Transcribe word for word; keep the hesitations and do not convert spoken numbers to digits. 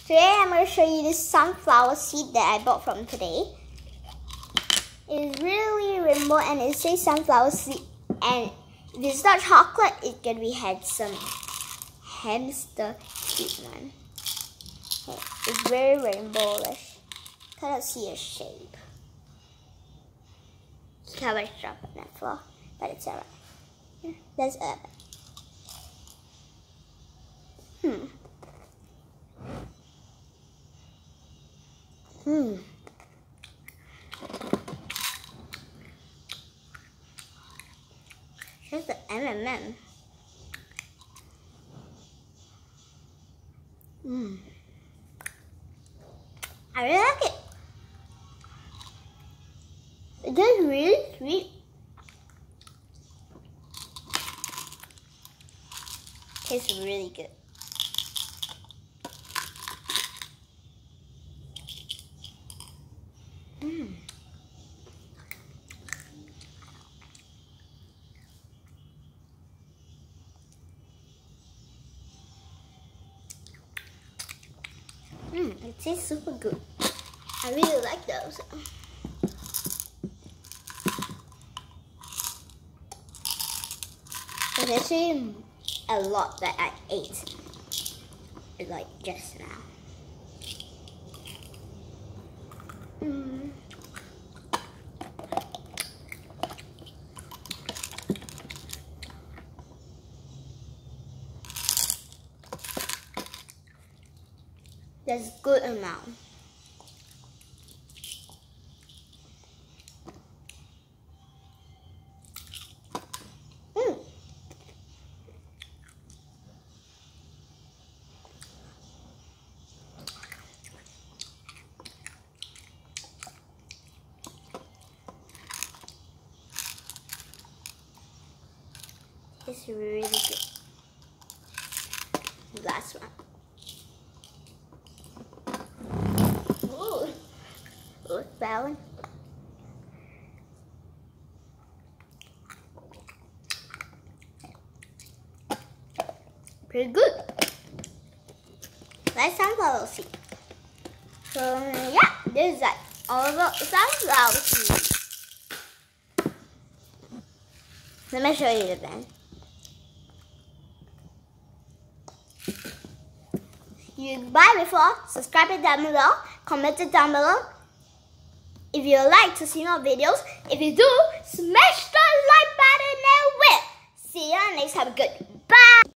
Today I'm going to show you this sunflower seed that I bought from today. It's really rainbow and it says sunflower seed, and if it's not chocolate, it's going to be handsome. Hamster cute one. Okay, it's very rainbowish. Cannot see a shape. Can't much drop on that floor, but it's alright. Here, there's a Hmm. Hmm. Here's the M and M. Hmm. I really like it. It is really sweet. Tastes really good. Mm. Mm, it tastes super good. I really like those. There's actually a lot that I ate, like just now. Mm. There's a good amount. Mm. It's really good. Last one. Ooh, Ooh that one. Pretty good. Like sunflower seed. So yeah, this is like all about sunflower seed. Let me show you the band. You buy before, subscribe it down below, comment it down below. If you like to see more videos, if you do, smash the like button and we'll see you next time. Good. Bye.